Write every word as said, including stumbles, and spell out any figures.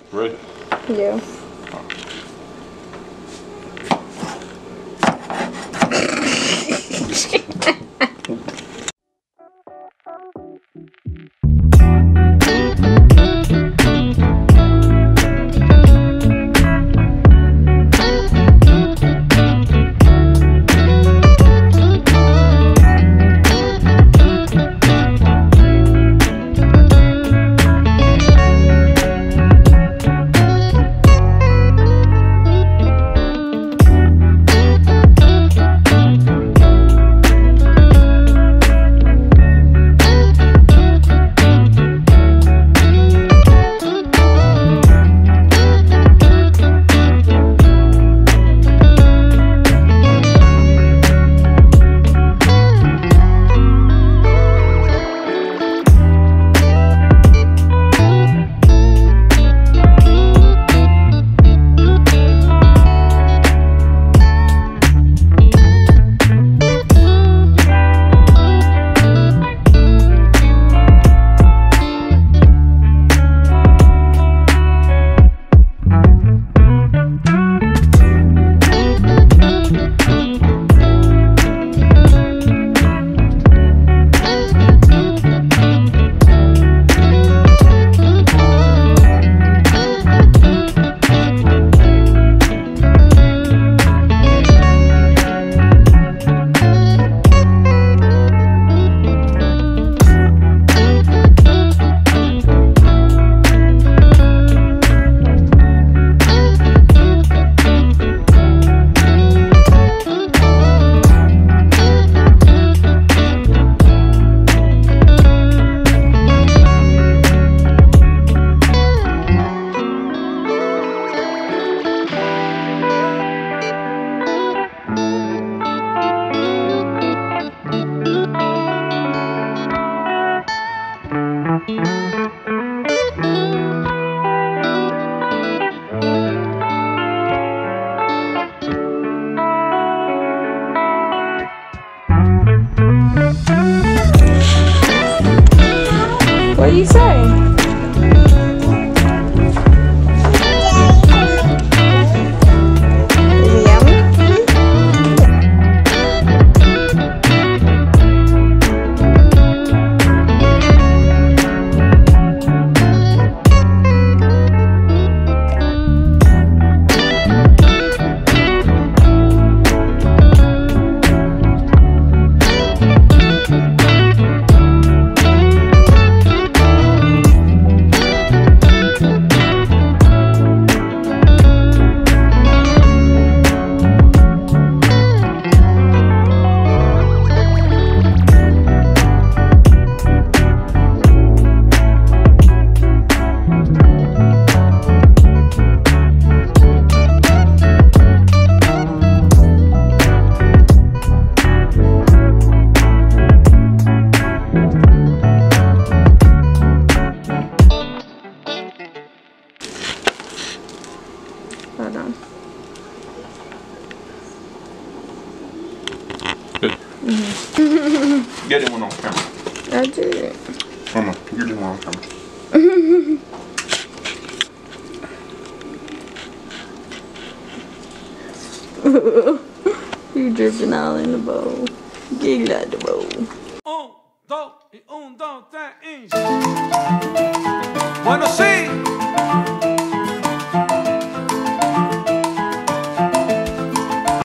Ready? Yeah. What do you say? Is it yummy? Hold on. Good. Mm-hmm. Get it one on camera. I did. Come on, get it one on camera. You dripping all in the bowl. Get out the bowl. Un, dos, y un, dos, tres, y... Bueno, sí.